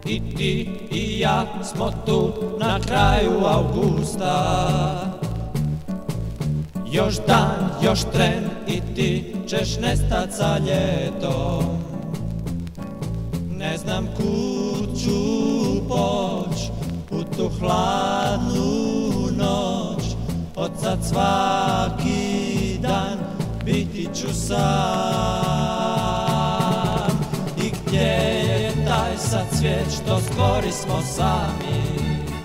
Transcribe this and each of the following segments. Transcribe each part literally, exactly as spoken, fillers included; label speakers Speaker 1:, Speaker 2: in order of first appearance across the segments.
Speaker 1: I ti i ja smo tu na kraju avgusta. Još dan, još tren i ti ćeš nestat sa ljetom. Ne znam kud ću poć u tu hladnu noć. Od sad svaki dan biti ću sam. I gdje je taj sad svijet što stvori smo sami?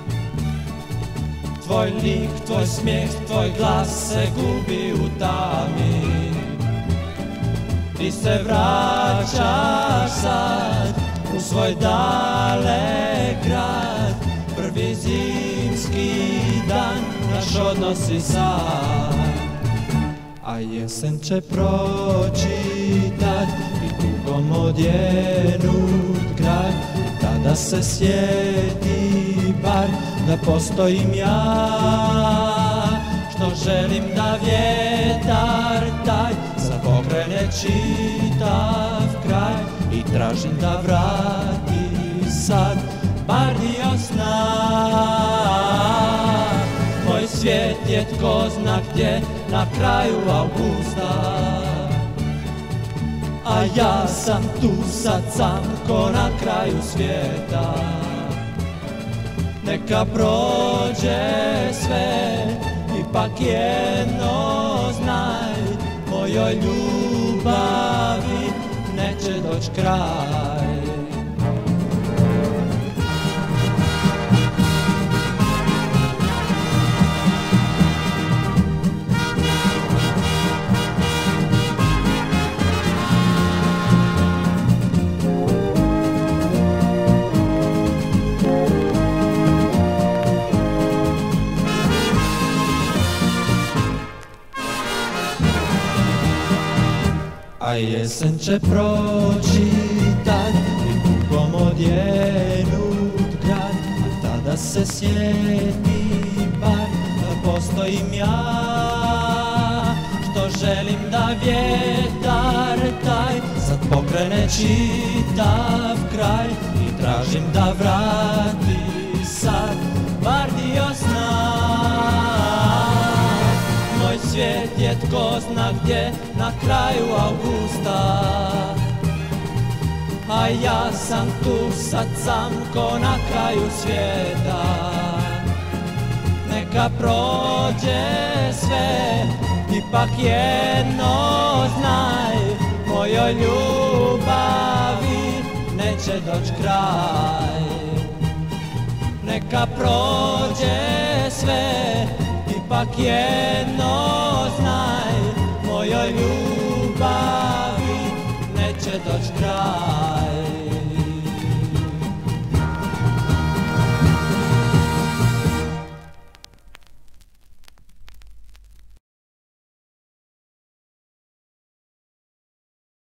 Speaker 1: Tvoj lik, tvoj smijeh, tvoj glas se gubi u tami. Ti se vraćaš sad u svoj dalek grad. Prvi zimski dan naš odnosi sad. A jesen će proći tad i tugom odjenut grad. Tada se sjeti bar da postojim ja, što želim da vjetar taj sad pokrene čitav kraj. I tražim da vrati sad bar dio sna. Moj svijet je tko zna gdje na kraju avgusta. A ja sam tu sad sam ko na kraju svijeta. Neka prođe sve, ipak jedno znaj, mojoj ljubavi neće doć kraj. A jesen će proći tad i tugom odjenut grad. A tada se sjeti bar da postojim ja, što želim da vjetar taj sad pokrene čitav kraj. I tražim da vrati sad bar dio sna. Moj svijet je tko zna gdje na kraju avgusta. A ja sam tu sad sam ko na kraju svijeta. Neka prođe sve, ipak jedno znaj, mojoj ljubavi neće doć kraj. Neka prođe sve, ipak jedno znaj, mojoj ljubavi neće doć kraj.